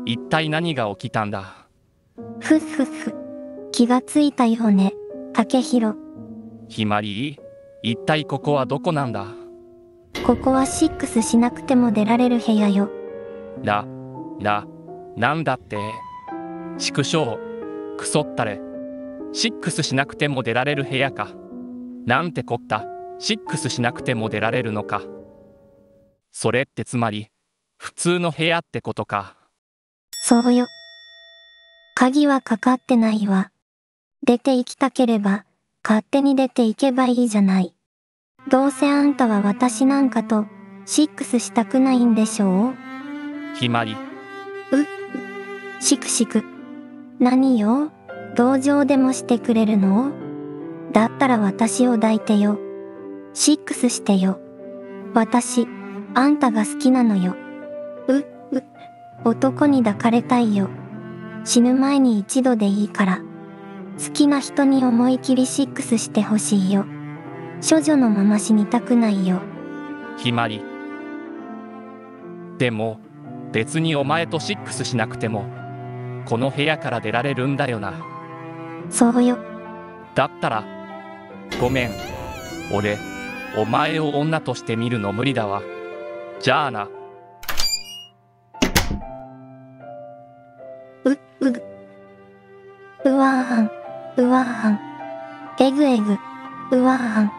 一体何が起きたんだ。 ふっふっふ。気がついたよね、竹広。 ひまり、一体ここはどこなんだ。 ここはシックスしなくても出られる部屋よ。 なんだって。畜生、クソったれ。シックスしなくても出られる部屋か。なんてこった、シックスしなくても出られるのか。それってつまり、普通の部屋ってことか。 そうよ。鍵はかかってないわ。出て行きたければ、勝手に出て行けばいいじゃない。どうせあんたは私なんかと、シックスしたくないんでしょう？ ひまり。 しくしく。何よ？同情でもしてくれるの？だったら私を抱いてよ。シックスしてよ。私、あんたが好きなのよ。男に抱かれたいよ。死ぬ前に一度でいいから。好きな人に思い切りシックスしてほしいよ。処女のまま死にたくないよ。 ひまり。でも、別にお前とシックスしなくても、この部屋から出られるんだよな。 そうよ。 だったら、ごめん。俺、お前を女として見るの無理だわ。じゃあな。 うわーん。えぐ。うわーん。